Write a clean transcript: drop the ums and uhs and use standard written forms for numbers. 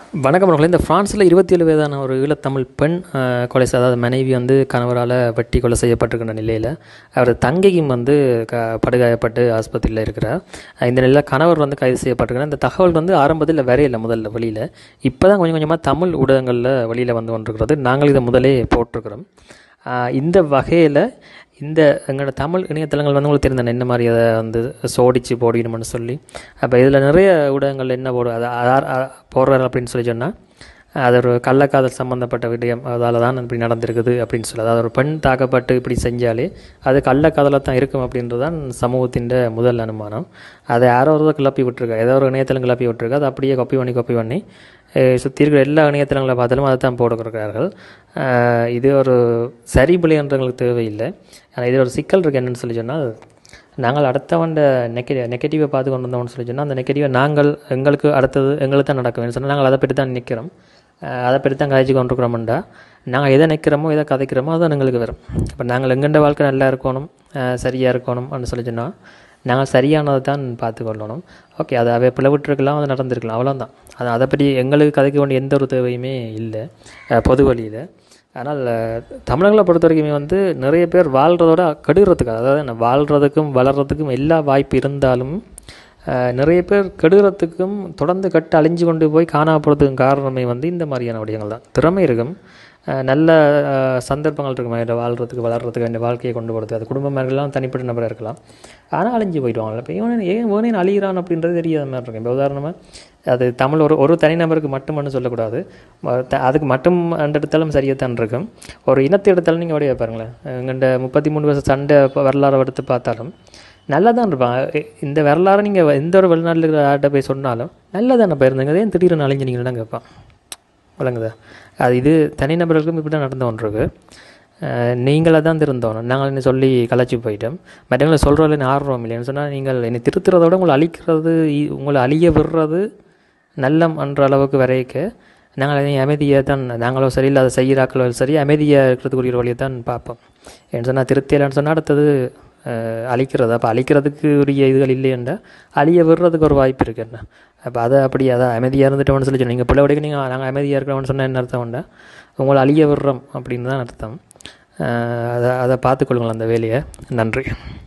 வணக்கம் அவர்களே. இந்த ஃப்ரான்ஸில் 27 வயதான ஒரு ஈழத்தமிழ் பெண் கொலை, அதாவது மனைவி கணவரால் வெட்டி கொலை செய்யப்பட்டிருக்கின்ற நிலையில் அவர் தங்கையும் படுகாயப்பட்டு ஆஸ்பத்திரியில் இருக்கிறார். இந்த நிலையில் கணவர் கைது செய்யப்பட்டிருக்கிறார். இந்த தகவல் ஆரம்பத்தில் வரையில்லை, முதல்ல வெளியில். இப்போ தான் கொஞ்சம் கொஞ்சமாக தமிழ் ஊடகங்களில் வெளியில் கொண்டிருக்கிறது. நாங்கள் இதை முதலே போட்டிருக்கிறோம். இந்த வகையில் எங்களோட தமிழ் இணையதளங்கள் உங்களுக்கு தெரிந்த என்ன மாதிரி அதை சோடிச்சு போடணும்னு சொல்லி, அப்போ இதில் நிறைய ஊடகங்கள் என்ன போடுறாரு அப்படின்னு சொல்லி சொன்னால், அது ஒரு கள்ளக்காதல் சம்மந்தப்பட்ட விடயம், அதால் தான் இப்படி நடந்திருக்குது அப்படின்னு சொல்லி, அதாவது ஒரு பெண் தாக்கப்பட்டு இப்படி செஞ்சாலே அது கள்ளக்காதலாக தான் இருக்கும் அப்படின்றது தான் சமூகத்தின் முதல் அனுமானம். அதை யாரோ ஒரு கிளப்பி விட்டுருக்கா, ஏதோ ஒரு இணையதளம் கிளப்பி விட்டுருக்கா. அதை அப்படியே காப்பி பண்ணி சுற்றி இருக்கிற எல்லா இணையதளங்களை பார்த்தாலும் அதை தான் போட்டுக்கிறார்கள். இது ஒரு சரி பிள்ளைன்றவங்களுக்கு தேவையில்லை. ஆனால் இது ஒரு சிக்கல் இருக்குது. என்னென்னு சொல்லி சொன்னால், நாங்கள் அடுத்தவண்ட நெகட்டிவை பார்த்து கொண்டு வந்தோம்னு சொல்லி சொன்னால், அந்த நெகட்டிவை எங்களுக்கு அடுத்தது எங்களுக்கு தான் நடக்கும் சொன்னால், நாங்கள் அதை பற்றி தான் நிற்கிறோம், அதை பற்றி தான் கதைச்சு கொண்டிருக்கிறோம்டா. நாங்கள் எதை நிற்கிறோமோ எதை கதைக்கிறோமோ அதுதான் எங்களுக்கு வரும். இப்போ நாங்கள் எங்கண்ட வாழ்க்கை நல்லா இருக்கணும், சரியாக இருக்கணும் அப்படின்னு சொல்லி சொன்னால், நாங்கள் சரியானதை தான் பார்த்துக்கொள்ளணும். ஓகே, அதை அவை பிளவிட்டிருக்கலாம், அது நடந்திருக்கலாம், அவ்வளோதான். அதை பற்றி எங்களுக்கு கதைக்க வேண்டிய எந்த ஒரு தேவையுமே இல்லை பொது வழியில். ஆனால் தமிழர்களை பொறுத்த வரைக்குமே நிறைய பேர் வாழ்கிறதோட கெடுகிறதுக்கு, அதாவது வாழ்கிறதுக்கும் வளர்கிறதுக்கும் எல்லா வாய்ப்பு இருந்தாலும் நிறைய பேர் கெடுகிறதுக்கும் தொடர்ந்து அழிஞ்சு கொண்டு போய் காணாப்படுறதுக்கும் காரணமே இந்த மாதிரியான விடயங்கள் தான். திறமை இருக்கும், நல்ல சந்தர்ப்பங்கள் இருக்கும், வாழ்கிறதுக்கு வளர்கிறதுக்கு, அந்த வாழ்க்கையை கொண்டு போகிறது. அது குடும்ப மேலாம் தனிப்பட்ட நபராக இருக்கலாம், ஆனால் அழிஞ்சு போயிடுவாங்க. இப்போ ஏன் அழிகிறான் அப்படின்றது தெரியாத மாதிரி இருக்கும். இப்போ உதாரணமாக அது தமிழ் ஒரு தனிநபருக்கு மட்டும்னு சொல்லக்கூடாது, அதுக்கு மட்டும் அந்த இடத்தாலும் சரியாக தான் இருக்கும். ஒரு இனத்தை எடுத்தாலும் நீங்கள் அப்படியே பாருங்களேன், எங்கள்கிட்ட 33 வருஷம் சண்டை வரலாறு எடுத்து பார்த்தாலும் நல்லா தான் இருப்பாங்க. இந்த வரலாறு நீங்கள் எந்த ஒரு வெளிநாட்டில் இருக்கிற ஆட்ட போய் சொன்னாலும் நல்லா தானே போயிருந்தீங்க, அதே திடீர்னு அழிஞ்சினீங்கன்னா கேட்பான். விளங்குதா? அது இது தனிநபர்களுக்கும் இப்படி தான் நடந்து கொண்டிருக்கு. நீங்களாக தான் திருந்தோணும். நாங்கள் என்ன சொல்லி கலைச்சி போயிட்டோம். மற்றவங்களை சொல்கிறதில்ல ஆர்வம் இல்லைன்னு சொன்னால், நீங்கள் என்னை திருத்துறதோட உங்களை அழிக்கிறது, உங்களை அழிய விடுறது நல்லம் என்ற அளவுக்கு வரைக்க நாங்கள் அமைதியாக தான், நாங்களும் சரி இல்லை அதை செய்கிறாக்களோ சரி, அமைதியாக இருக்கிறதுக்குரிய வழியை தான் பார்ப்போம். ஏன்னு சொன்னால் திருத்தியலான்னு சொன்னால் அடுத்தது அழிக்கிறது. அப்போ அழிக்கிறதுக்கு உரிய இதுகள் இல்லையென்றா அழிய விடுறதுக்கு ஒரு வாய்ப்பு இருக்குது. என்ன அப்போ அதை அமைதியாக இருந்துட்டோம்னு சொல்லி நீங்கள் பிள்ளை உடைக்க நாங்கள் அமைதியாக இருக்கிறோம்னு சொன்னால் என்ன அர்த்தம் உண்டா, உங்களை அழிய விடுறோம் அப்படின்னு தான் அர்த்தம். அதை பார்த்துக்கொள்ளுங்கள் அந்த வேலையை. நன்றி.